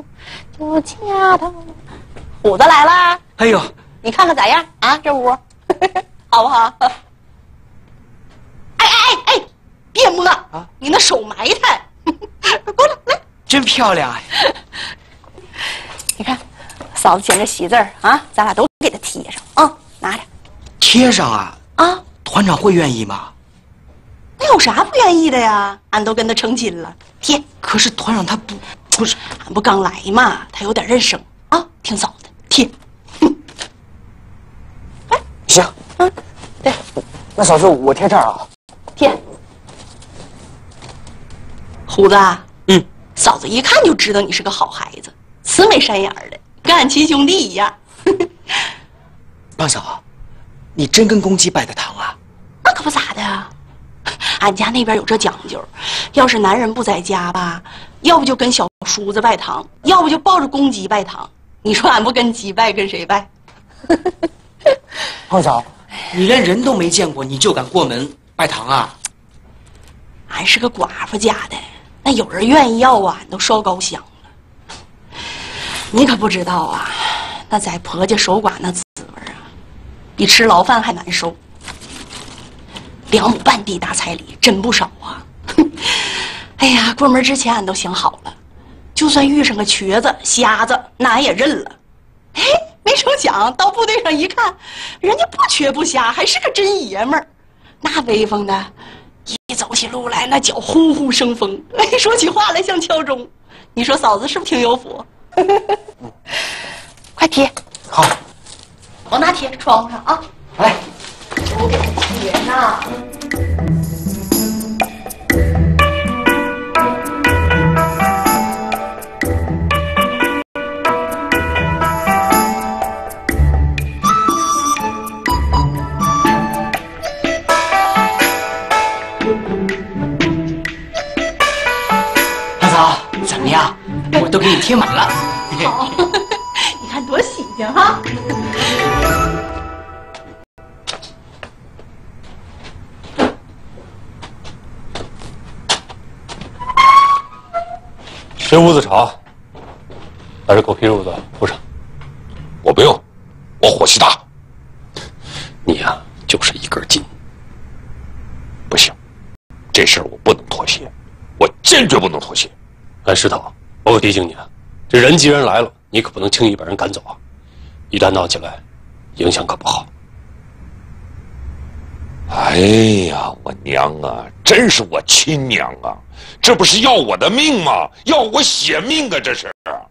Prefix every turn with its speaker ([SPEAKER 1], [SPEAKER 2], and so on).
[SPEAKER 1] 就掐头。虎子来啦！
[SPEAKER 2] 哎呦，
[SPEAKER 1] 你看看咋样啊？这屋好不好？哎，别摸啊！你那手埋汰。过来来，
[SPEAKER 2] 真漂亮啊！
[SPEAKER 1] 你看，嫂子捡这喜字儿啊，咱俩都给他贴上啊，拿着。
[SPEAKER 2] 贴上啊？
[SPEAKER 1] 啊，
[SPEAKER 2] 团长会愿意吗？
[SPEAKER 1] 那有啥不愿意的呀？俺都跟他成亲了，贴。
[SPEAKER 2] 可是团长他不是，
[SPEAKER 1] 俺不刚来嘛，他有点认生啊，听嫂子的贴。哎，
[SPEAKER 2] 行，
[SPEAKER 1] 对，
[SPEAKER 2] 那嫂子我贴这儿啊。
[SPEAKER 1] 贴。虎子，嫂子一看就知道你是个好孩子，慈眉善眼的，跟俺亲兄弟一样。
[SPEAKER 2] 帮嫂，你真跟公鸡拜的堂啊？
[SPEAKER 1] 那可不咋的啊，俺家那边有这讲究，要是男人不在家吧，要不就跟小叔子拜堂，要不就抱着公鸡拜堂。你说俺不跟鸡拜，跟谁拜？
[SPEAKER 2] 胖嫂，你连人都没见过，你就敢过门拜堂啊？
[SPEAKER 1] 俺是个寡妇家的，那有人愿意要啊，俺都烧高香了。你可不知道啊，那在婆家守寡那滋味啊，比吃牢饭还难受。2亩半地大彩礼真不少啊！哎呀，过门之前俺都想好了，就算遇上个瘸子、瞎子，那俺也认了。哎，没成想到部队上一看，人家不瘸不瞎，还是个真爷们儿，那威风的，一走起路来那脚呼呼生风，哎，说起话来像敲钟。你说嫂子是不是挺有福？快贴，
[SPEAKER 2] 好，
[SPEAKER 1] 往哪贴？窗户上啊！
[SPEAKER 2] 来。
[SPEAKER 1] 我给他贴上。
[SPEAKER 2] 大嫂，怎么样？我都给你贴满了。
[SPEAKER 1] 好，你看多喜庆哈！
[SPEAKER 3] 谁屋子吵？把这狗皮褥子铺上。
[SPEAKER 4] 我不用，我火气大。
[SPEAKER 3] 你呀，就是一根筋。
[SPEAKER 4] 不行，这事儿我不能妥协，我坚决不能妥协。
[SPEAKER 3] 哎，石头，我可提醒你啊，这人既然来了，你可不能轻易把人赶走啊！一旦闹起来，影响可不好。
[SPEAKER 4] 哎呀，我娘啊，真是我亲娘啊！这不是要我的命吗？要我血命啊！这是。